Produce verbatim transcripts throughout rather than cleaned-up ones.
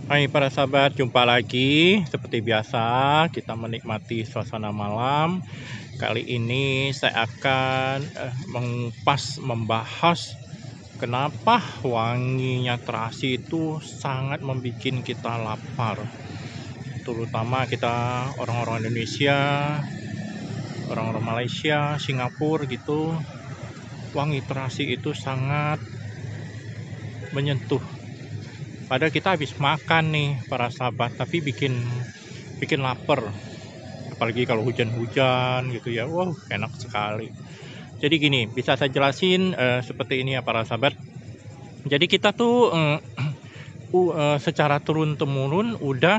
Hai para sahabat, jumpa lagi seperti biasa kita menikmati suasana malam. Kali ini saya akan eh, mengupas, membahas kenapa wanginya terasi itu sangat membuat kita lapar. Terutama kita orang-orang Indonesia, orang-orang Malaysia, Singapura gitu. Wangi terasi itu sangat menyentuh. Padahal kita habis makan nih para sahabat, tapi bikin bikin lapar. Apalagi kalau hujan-hujan gitu ya, wow enak sekali. Jadi gini, bisa saya jelasin uh, seperti ini ya para sahabat. Jadi kita tuh uh, uh, secara turun-temurun udah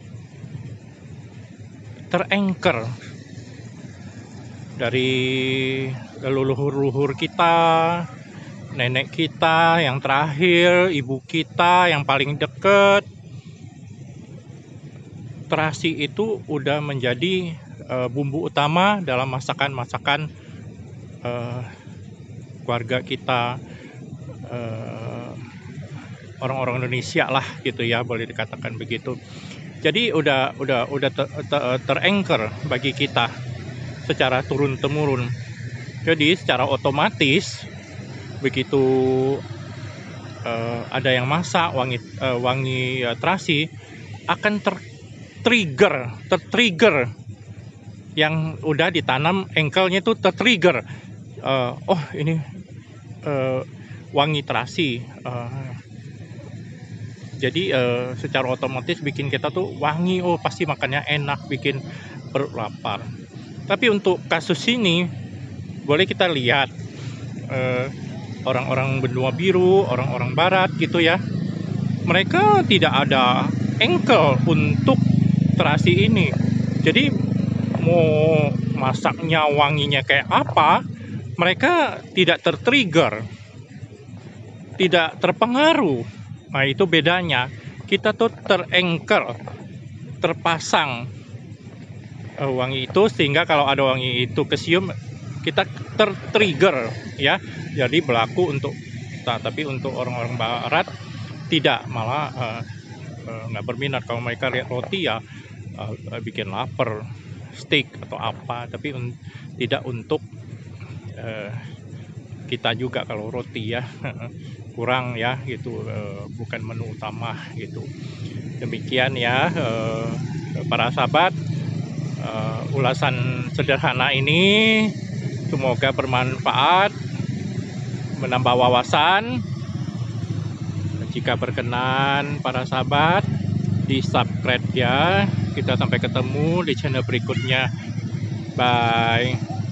terengker dari leluhur-leluhur kita, nenek kita yang terakhir, ibu kita yang paling deket. Terasi itu udah menjadi uh, bumbu utama dalam masakan-masakan uh, keluarga kita, uh, orang-orang Indonesia lah gitu ya, boleh dikatakan begitu. Jadi udah udah udah ter, ter, terengker bagi kita secara turun temurun. Jadi secara otomatis begitu uh, ada yang masak wangi uh, wangi uh, terasi akan ter trigger, tertrigger yang udah ditanam engkelnya tuh tertrigger. Uh, oh ini uh, wangi terasi. Uh, jadi uh, secara otomatis bikin kita tuh wangi, oh pasti makannya enak, bikin perut lapar. Tapi untuk kasus ini boleh kita lihat uh, orang-orang benua biru, orang-orang barat gitu ya, mereka tidak ada engkel untuk terasi ini. Jadi mau masaknya wanginya kayak apa, mereka tidak tertrigger, tidak terpengaruh. Nah itu bedanya. Kita tuh terengker, terpasang uh, wangi itu, sehingga kalau ada wangi itu kesium kita tertrigger ya. Jadi berlaku untuk kita, tapi untuk orang-orang barat tidak, malah uh, nggak uh, berminat. Kalau mereka lihat roti ya uh, bikin lapar, steak atau apa, tapi un tidak untuk uh, kita juga. Kalau roti ya kurang ya gitu, uh, bukan menu utama gitu. Demikian ya uh, para sahabat, uh, ulasan sederhana ini semoga bermanfaat, menambah wawasan. Jika berkenan para sahabat, di subscribe ya. Kita sampai ketemu di channel berikutnya. Bye.